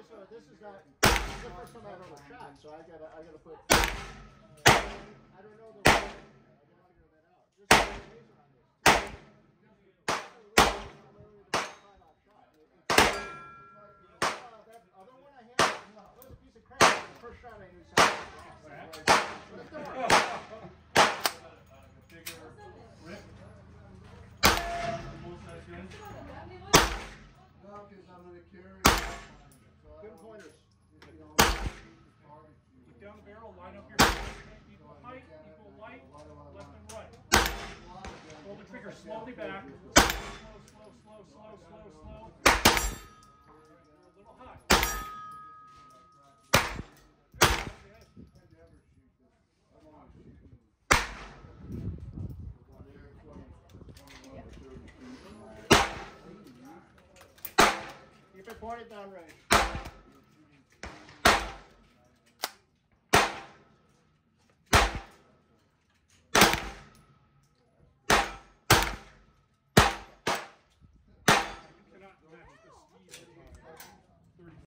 this is the first time I've ever shot, so I gotta put. I don't know the way. I gotta figure that out. Just put a laser on this. That other one I had was a piece of crap. The first shot I knew something. Bigger rip. No, because I'm going to carry. Good pointers. Keep down the barrel, line up your equal height, equal light, left and right. Pull the trigger slowly back. Slow. You're a little high. Keep it pointed down range. You cannot match the speed of the